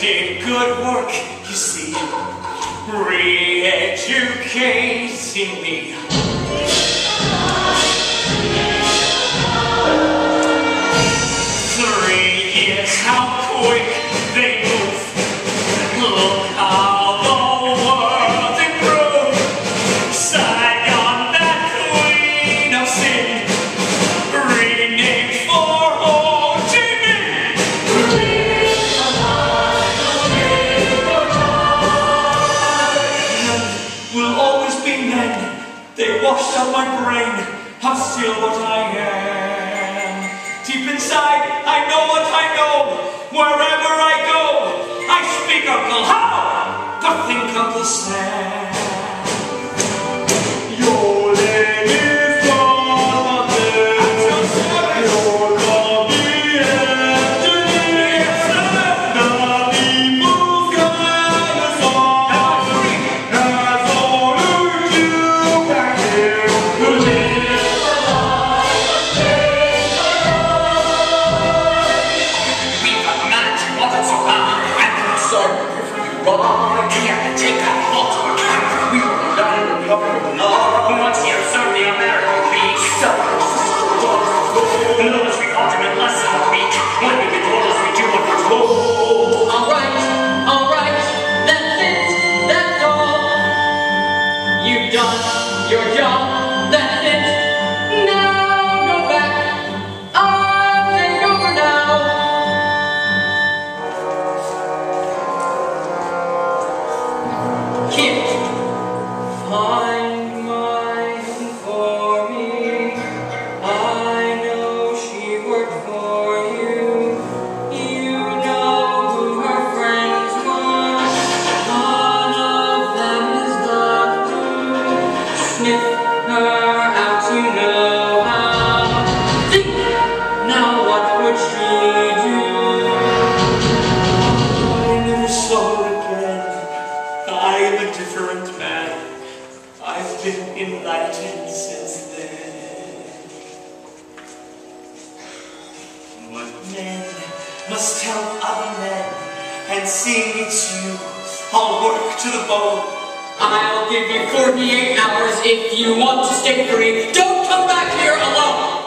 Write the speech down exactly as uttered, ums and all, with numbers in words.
did good work, you see, re-educating me. Three years, how quick they move. Look how the world's improved. Saigon, that queen of sin, renamed for Ho Chi Minh. Will always be men. They washed out my brain. I'm still what I am. Deep inside, I know what I know. Wherever I go, I speak Uncle How, but think Uncle Sam. Your name is gone, your coffee engineer. The people's Congress has ordered you back here to live. Take that fault to account. We were done in the Republic of North. Once here served the American peace. The military ultimate less than a week. When we get orders, we do what we're told. Alright, alright, that's it, that's all. You've done your job, that's it. Now go back. I'll take over now. Kid, find mine for me. I know she worked for you. You know who her friends were. One of them is Doctor. Sniff her out, you know how. Think, now what would she do? I never saw her again. I am a different man. I've been enlightened since then. But men must help other men, and seeing it's you, I'll work to the bone. I'll give you forty-eight hours if you want to stay free. Don't come back here alone.